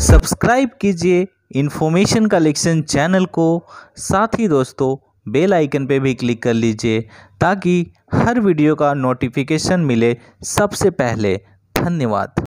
Subscribe कीजिए information collection channel को। साथ ही दोस्तों बेल आइकन पे भी क्लिक कर लीजिए ताकि हर वीडियो का नोटिफिकेशन मिले सबसे पहले। धन्यवाद।